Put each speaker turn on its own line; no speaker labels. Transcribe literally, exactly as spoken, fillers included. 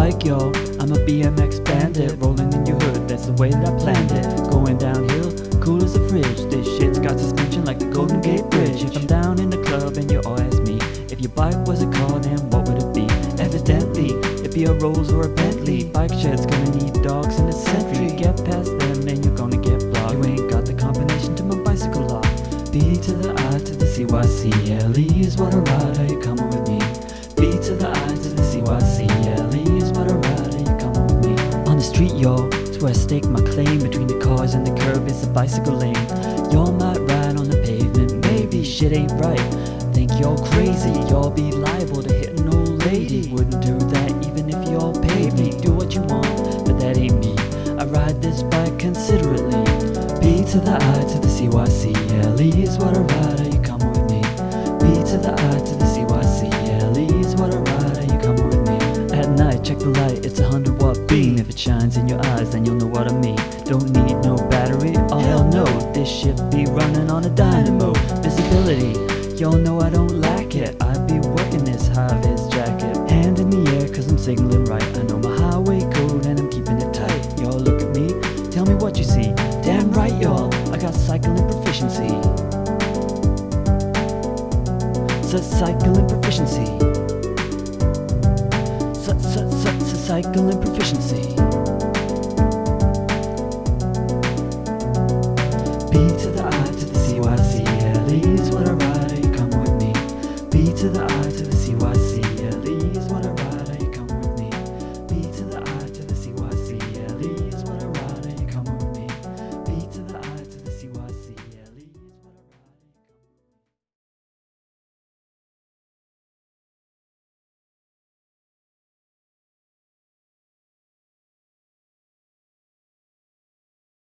bike, yo, I'm a B M X bandit, rolling in your hood, that's the way that I planned it. Going downhill, cool as a fridge, this shit's got suspension like the Golden Gate Bridge. If I'm down in the club and you all ask me if your bike was a car, then what would it be? Evidently, it'd be a Rolls or a Bentley. Bike shed's gonna need dogs in a sentry. Get past them and you're gonna get blocked. You ain't got the combination to my bicycle lock. B to the I to the C Y C L E is what I ride, are you coming with me? B to the I to the C Y C L E is what I ride, are you coming with me? On the street, y'all, it's where I stake my claim. Between the cars and the curb is the bicycle lane. Y'all might ride on the pavement, maybe shit ain't right. Think y'all crazy, y'all be liable to hit an old lady. Wouldn't do that even if y'all paid me. Do what you want, but that ain't me. I ride this bike considerately. B to the I to the C Y C L E is what I ride, are you coming with me? B to the I to the C Y C L E is what I ride, are you coming with me? At night, check the light, it's a hundred watt beam. If it shines in your eyes, then you'll know what I mean. Don't need no battery, oh hell no. This shit be running on a dynamo. Visibility, y'all know I don't lack it. I be working this high-vis jacket. Hand in the air cause I'm signaling right. I know my highway code and I'm keeping it tight. Y'all look at me, tell me what you see. Damn right y'all, I got cycling proficiency. So cycling proficiency. So, so, so, so cycling proficiency. B to the I to the C Y C L E is what I ride, are you coming with me? B to the I to the